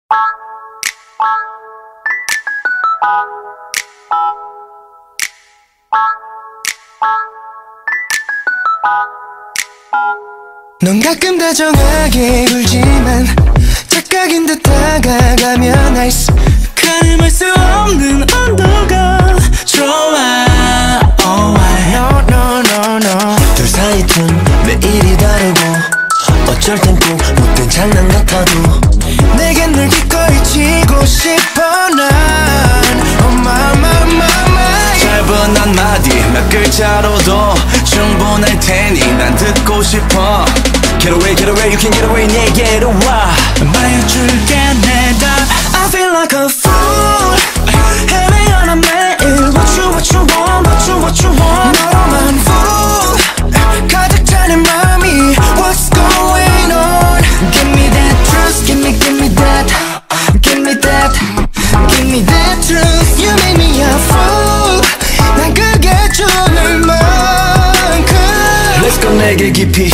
넌 가끔 다정하게 굴지만 착각인 듯 다가가면 나이스 가늠할 수 없는 온도가 좋아. Oh, no, no, no, no. 둘 사이 틈 매일이 다르고 어쩔 땐 꼭 못된 장난 같아도 내겐 늘 기꺼이 치고 싶어 난. Oh my, my, my, my. 짧은 한마디 몇 글자로도 충분할 테니 난 듣고 싶어. Get away, get away, you can get away, 내게로 와. 말해줄게 내 답. I feel like a fool. 헤매어난 매일 What you want, what you want. 너로만 fool. 가득 찬 내 맘이 What's going on. Give me that truth, give me that. Give me that, give me that truth. You make me a fool. 난 그게 좋을 만큼. Let's go 내게 깊이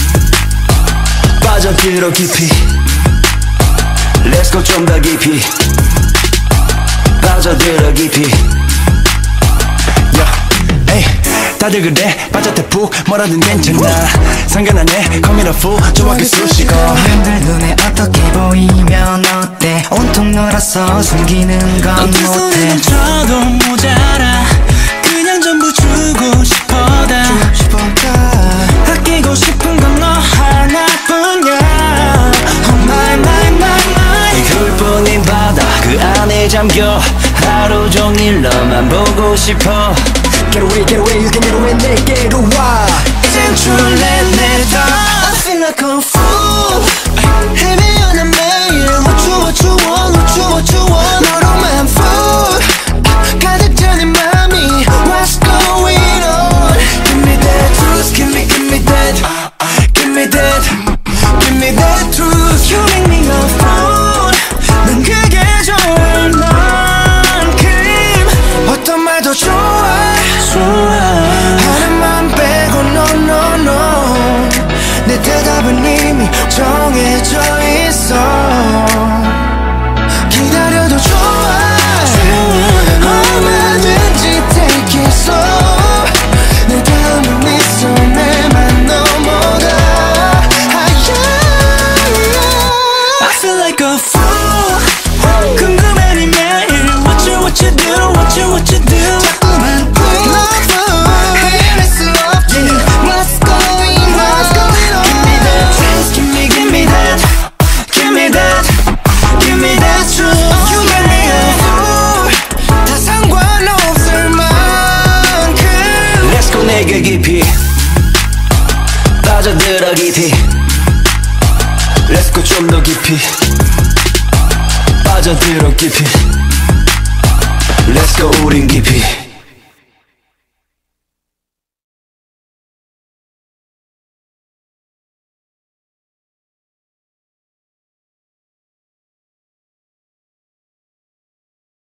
빠져들어 깊이. Let's go 좀 더 깊이 빠져들어 깊이. Yeah, 에이 다들 그래 빠졌대 푹 뭐라든 괜찮아 상관 안 해 Call me the fool 좋아하게 쑤시고. 남들 눈에 어떻게 보이면 어때 온통 놀아서 숨기는 건 두 손에 못해. 넘쳐도 모자라 그냥 전부 주고 싶어다. 아끼고 싶은 건 너 하나뿐이야. Oh my my my my. hul뿐인 바다 그 안에 잠겨 하루 종일 너만 보고 싶어. Get away, get away, you can get away, 내게로 와. 이젠 줄래 내 답. I feel like a fool. 헤매어난 매일 What you want, what you want. 너로만 fool. 가득 찬 내 맘이 What's going on. Give me that truth, give me that. Give me that, give me that truth. You make me a fool. 난 그게 좋을 만큼 어떤 말도 좋아. 하는 맘 빼고 no no no. 내 대답은 이미 정해져 있어. 기다려도 좋아. 얼마든지 take it slow. 내 다음은 네 손에만 넘어가. I feel like a fool. 궁금해 네 매일 What you do, what you do. 자꾸만 내게 깊이 빠져들어 깊이. Let's go 좀 더 깊이 빠져들어 깊이. Let's go 우린 깊이.